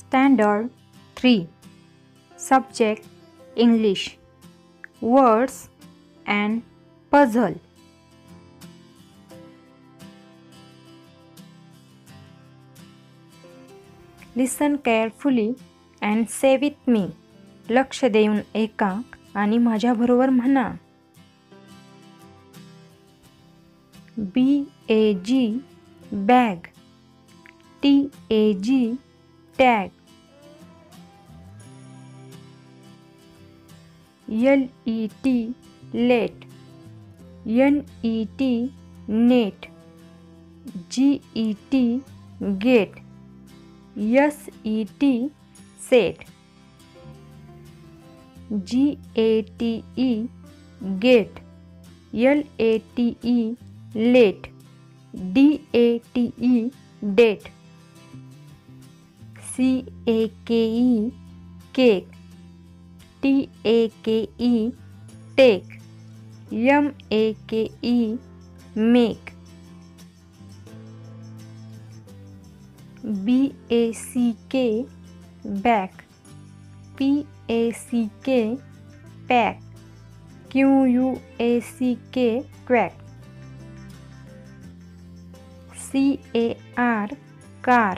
Standard 3. Subject English. Words and puzzle. Listen carefully and say with me. लक्ष देऊन ऐका आणि माझ्याबरोबर म्हणा. BAG bag. TAG tag. LET let. NET net. GET get. SET set. GATE get. LATE late. DATE date. CAKE cake. TAKE take. MAKE make. BACK back. PACK pack. QUACK quack. CAR car.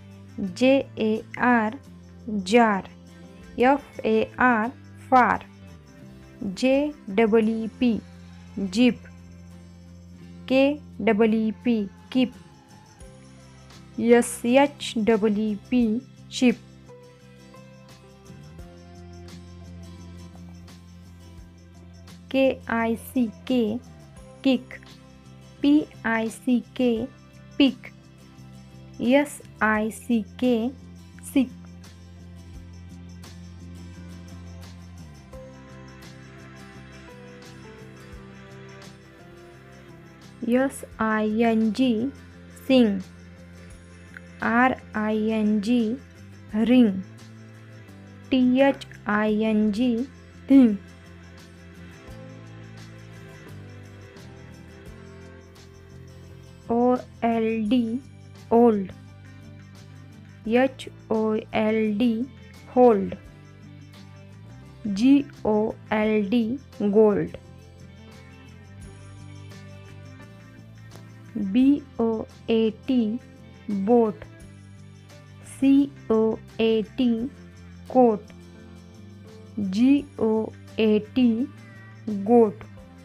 JAR jar. FAR far. JEEP jeep. KEEP keep. SHEEP sheep. KICK kick. PICK pick. SICK sick. SING sing. RING ring. THING thing. OLD old. HOLD hold. GOLD gold. BOAT boat. COAT coat. GOAT goat.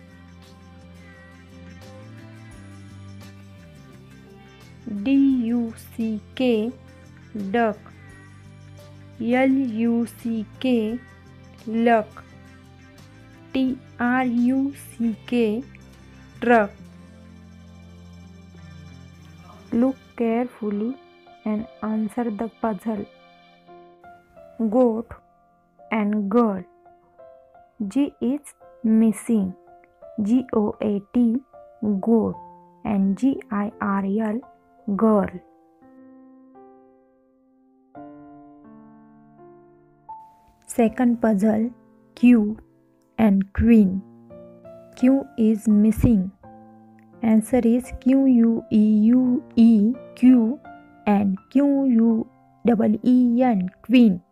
DUCK duck. LUCK luck. TRUCK truck. Look carefully and answer the puzzle. Goat and girl. G is missing. GOAT goat and GIRL girl. Second puzzle, Q and queen. Q is missing. Answer is QUEUE Q and QUEEN queen.